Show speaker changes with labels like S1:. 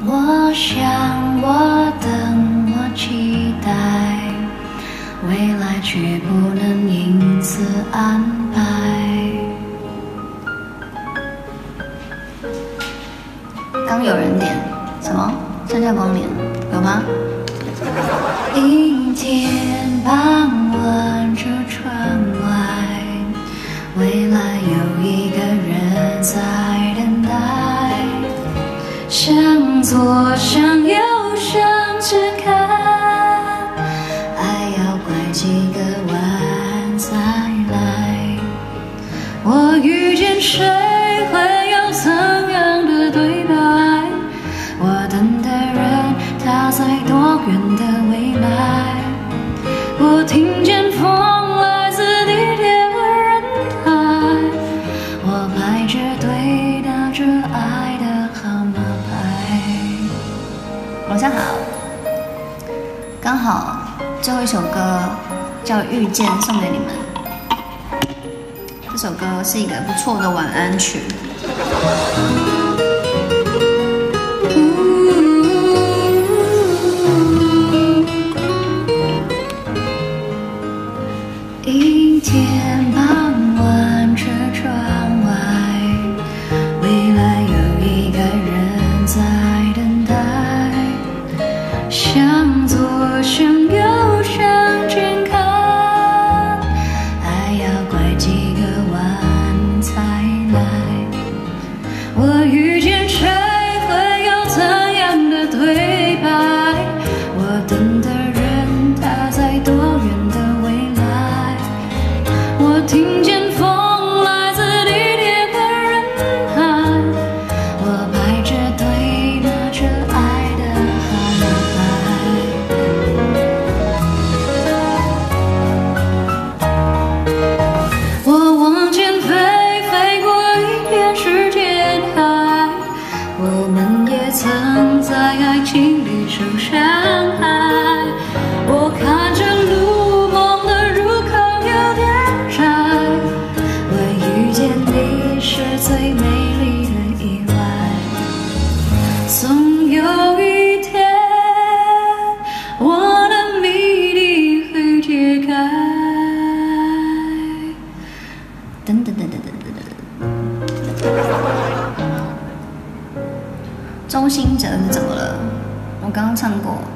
S1: 我想，我等，我期待，未来却不能因此安排。刚有人点什么？剩下光年有吗？阴天傍晚，车窗外，未来有一个人在等待。向左，向右，向前看，爱要拐几个弯才来。我遇见谁，会有怎样的对白？我等的人，他在多远的未来？我听见风来自地铁和人海，我排着队拿着爱的号码牌。晚上好，刚好最后一首歌叫《遇见》，送给你们。这首歌是一个不错的晚安曲。阴天傍晚，车窗外，未来有一个人在等待。向左，向右，向前看，爱要拐几个弯才来。我遇见谁，会有怎样的对白？我等的人，他在多远的未来？我听见风来自地铁和人海，我排着队拿着爱的号码牌。我往前飞，飞过一片时间海，我们也曾在爱情里受伤害。我看着路，梦的入口有点窄，我遇见你是最美丽的意外。总有一天，我的谜底会解开。噔噔噔噔噔噔噔。周兴哲是怎么了？我刚刚唱过。